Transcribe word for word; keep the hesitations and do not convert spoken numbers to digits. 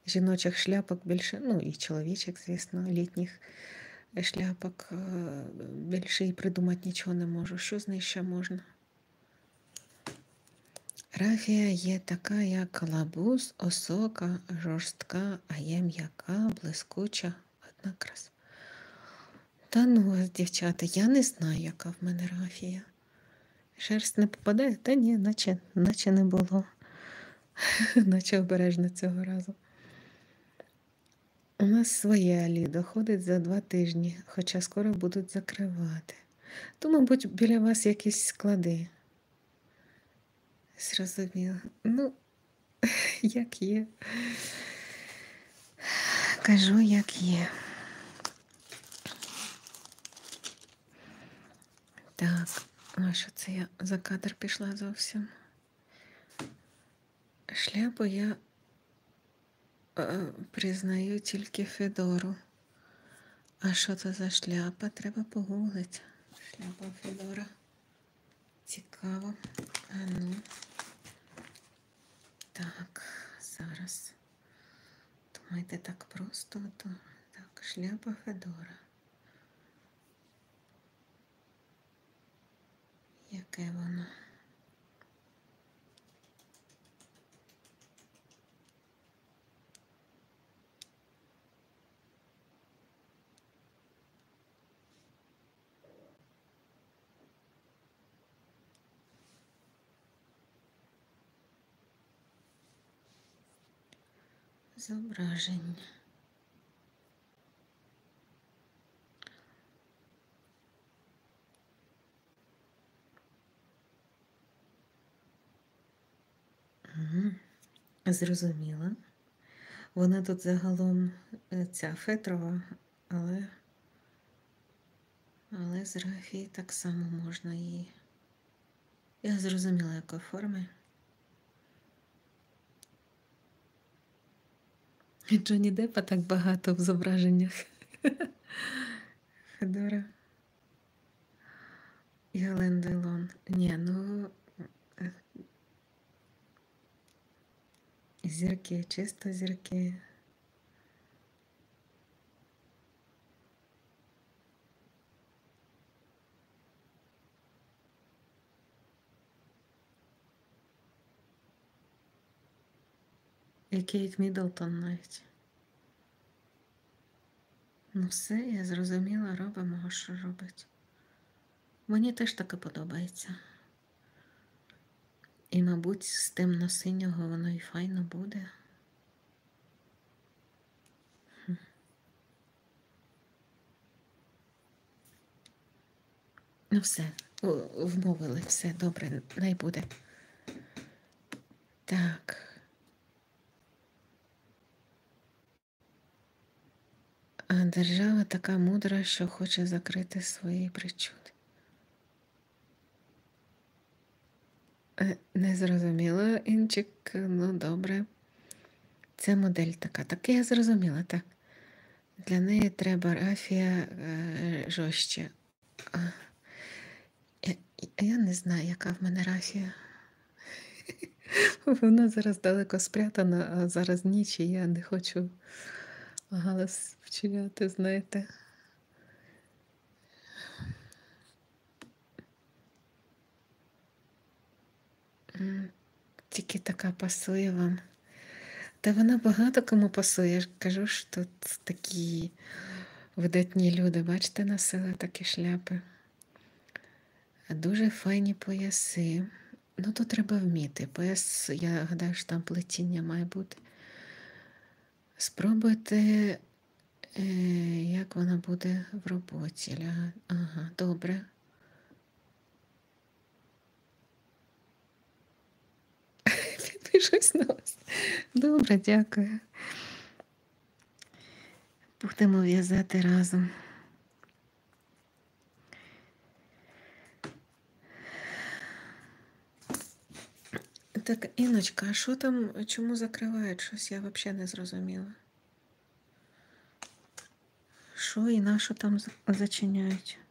жіночих шляпок більше, ну і чоловічих, звісно, літніх шляпок е, більше і придумати нічого не можу. Що з неї ще можна? Рафія є така, як калабуз, осока, жорстка, а є м'яка, блискуча, одна краса. Та ну вас, дівчата, я не знаю, яка в мене рафія. Шерсть не попадає? Та ні, наче, наче не було. Наче обережно цього разу. У нас своє Алі доходить за два тижні, хоча скоро будуть закривати. То, мабуть, біля вас якісь склади. Зрозуміло. Ну, як є. Кажу, як є. Так, а що це я за кадр пішла зовсім? Шляпу я е, признаю тільки Федору. А що це за шляпа? Треба погуглити. Шляпа Федора. Цікаво. А ну. Так, зараз. Думаєте, так просто? То... Так, шляпа Федора. Яке воно? Зображення. Угу. Зрозуміла. Вона тут загалом ця фетрова, але, але з рафії так само можна її. Я зрозуміла, якої форми. І Джонні Деппа так багато в зображеннях. Федора. І Ален Делон. Ні, ну... Зірки, чисто зірки. І Кейт Міддлтон навіть. Ну все, я зрозуміла, робимо, що робить. Мені теж таке подобається. І, мабуть, з темно-синього воно і файно буде. Ну все, вмовили, все, добре, най буде. Так. А держава така мудра, що хоче закрити свої причуди. Не зрозуміла, Інчик, ну добре. Це модель така. Так я зрозуміла, так. Для неї треба рафія е, жорстче. А, я, я не знаю, яка в мене рафія. Вона зараз далеко спрятана, а зараз ніч, і я не хочу галас вчиняти, знаєте. Тільки така пасує вам. Та вона багато кому пасує. Я ж кажу, що тут такі видатні люди. Бачите, носили такі шляпи. Дуже файні пояси. Ну, то треба вміти. Пояс, я гадаю, що там плетіння має бути. Спробуйте, е, як вона буде в роботі. Ага, добре. Підпишусь на вас. Добре, дякую. Будемо в'язати разом. Так, Іночка, а що там, чому закривають щось? Я взагалі не зрозуміла. Що і на що там зачиняють?